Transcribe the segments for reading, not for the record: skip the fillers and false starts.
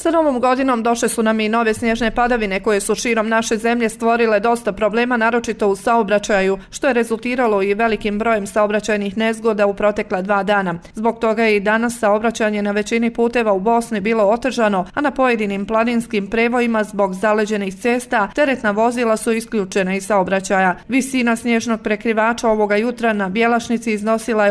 Sa novom godinom došle su nam i nove snježne padavine koje su širom naše zemlje stvorile dosta problema, naročito u saobraćaju, što je rezultiralo i velikim brojem saobraćajnih nezgoda u protekla 2 dana. Zbog toga je i danas saobraćanje na većini puteva u Bosni bilo otežano, a na pojedinim planinskim prevojima zbog zaleđenih cesta teretna vozila su isključena iz saobraćaja. Visina snježnog prekrivača ovoga jutra na Bjelašnici iznosila je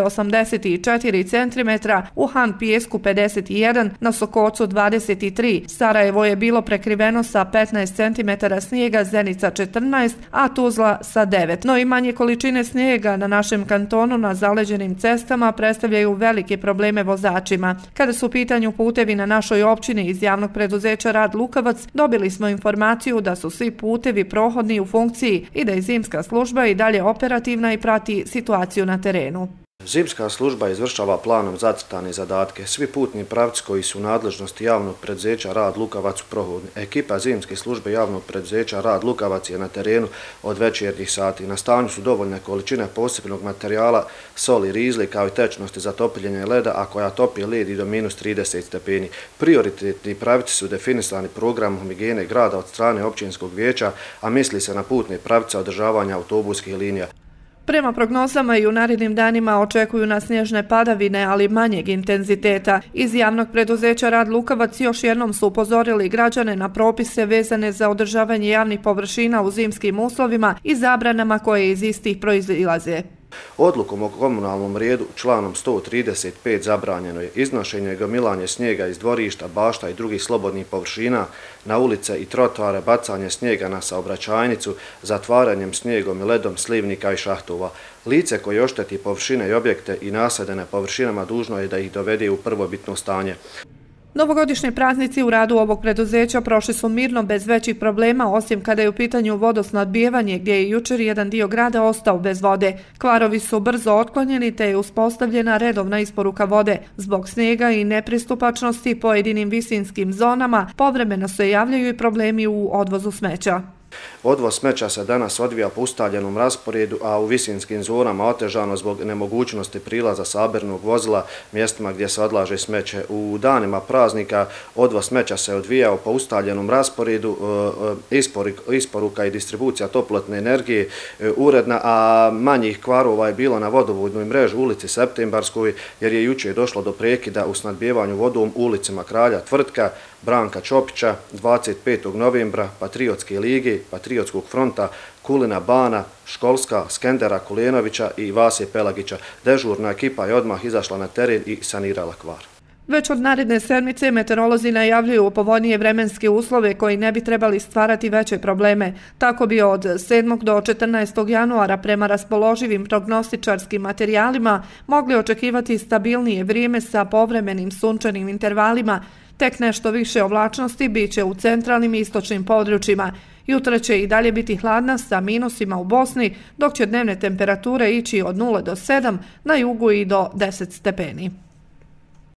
84 cm, u Han Pijesku 51, na Sokocu 23. Sarajevo je bilo prekriveno sa 15 cm snijega, Zenica 14, a Tuzla sa 9. No i manje količine snijega na našem kantonu na zaleđenim cestama predstavljaju velike probleme vozačima. Kada su u pitanju putevi na našoj općini iz javnog preduzeća Rad Lukavac, dobili smo informaciju da su svi putevi prohodni u funkciji i da je zimska služba i dalje operativna i prati situaciju na terenu. Zimska služba izvršava planom zacrtane zadatke. Svi putni pravci koji su u nadležnosti javnog preduzeća Rad Lukavac su prohodni. Ekipa zimske službe javnog preduzeća Rad Lukavac je na terenu od večernjih sati. Na stanju su dovoljne količine posebnog materijala, soli, rizli kao i tečnosti za topljenje leda, a koja topi led i do -30 stepeni. Prioritetni pravci su definisani programom higijene grada od strane općinskog vijeća, a misli se na putne pravce održavanja autobuskih linija. Prema prognozama i u narednim danima očekuju nas snježne padavine, ali manjeg intenziteta. Iz javnog preduzeća Rad Lukavac još jednom su upozorili građane na propise vezane za održavanje javnih površina u zimskim uslovima i zabranama koje iz istih proizilaze. Odlukom o komunalnom redu članom 135 zabranjeno je iznošenje i gomilanje snijega iz dvorišta, bašta i drugih slobodnih površina na ulice i trotoare, bacanje snijega na saobraćajnicu, zatvaranjem snijegom i ledom slivnika i šahtova. Lice koje ošteti površine i objekte i nasadene površinama dužno je da ih dovede u prvobitno stanje. Novogodišnji praznici u radu ovog preduzeća prošli su mirno bez većih problema, osim kada je u pitanju vodosnabdijevanje, gdje je jučer jedan dio grada ostao bez vode. Kvarovi su brzo otklonjeni te je uspostavljena redovna isporuka vode. Zbog snijega i nepristupačnosti pojedinim visinskim zonama povremeno se javljaju i problemi u odvozu smeća. Odvoz smeća se danas odvija po ustaljenom rasporedu, a u visinskim zonama otežano zbog nemogućnosti prilaza sabernog vozila mjestima gdje se odlaže smeće. U danima praznika odvoz smeća se odvijao po ustaljenom rasporedu, isporuka i distribucija toplotne energije uredna, a manjih kvarova je bilo na vodovodnoj mreži u ulici Septembarskoj, jer je jučer došlo do prekida u snadbijevanju vodom u ulicama Kralja Tvrtka, Branka Čopića, 25. novembra, Patriotske lige, Patriotskog fronta, Kulina Bana, Školska, Skendera Kulenovića i Vasije Pelagića. Dežurna ekipa je odmah izašla na teren i sanirala kvar. Već od naredne sedmice meteorolozi najavljuju povoljnije vremenske uslove koji ne bi trebali stvarati veće probleme. Tako bi od 7. do 14. januara prema raspoloživim prognostičarskim materijalima mogli očekivati stabilnije vrijeme sa povremenim sunčanim intervalima. Tek nešto više oblačnosti biće u centralnim i istočnim područjima. Jutra će i dalje biti hladna sa minusima u Bosni, dok će dnevne temperature ići od 0 do 7, na jugu i do 10 stepeni.